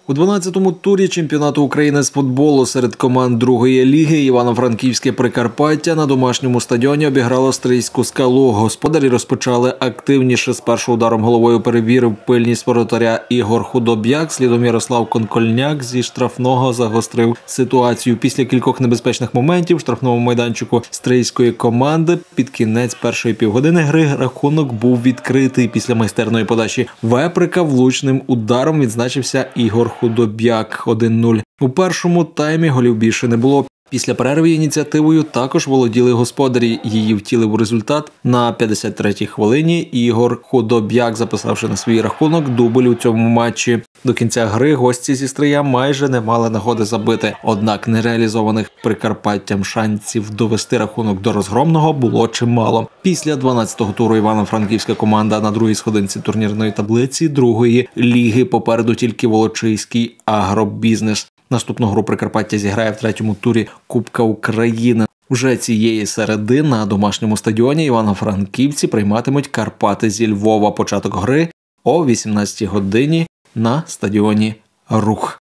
У 12-му турі чемпіонату України з футболу серед команд другої ліги Івано-Франківське Прикарпаття на домашньому стадіоні обіграло Стрийську Скалу. Господарі розпочали активніше. Спершу ударом головою перевірив пильність воротаря Ігор Худоб'як. Слідом Ярослав Конкольняк зі штрафного загострив ситуацію. Після кількох небезпечних моментів в штрафному майданчику стрийської команди під кінець першої півгодини гри рахунок був відкритий. Після майстерної подачі Веприка влучним ударом відзначився Ігор Худоб'як 1-0. У першому таймі голів більше не було. Після перерви ініціативою також володіли господарі. Її втілив у результат на 53-й хвилині Ігор Худоб'як, записавши на свій рахунок дубль у цьому матчі. До кінця гри гості зі Стрия майже не мали нагоди забити. Однак нереалізованих Прикарпаттям шансів довести рахунок до розгромного було чимало. Після 12-го туру Івано-Франківська команда на другій сходинці турнірної таблиці другої ліги. Попереду тільки Волочиський агробізнес. Наступну гру Прикарпаття зіграє в третьому турі Кубка України. Вже цієї середи на домашньому стадіоні івано-франківці прийматимуть Карпати зі Львова. Початок гри о 18-й годині на стадіоні «Рух».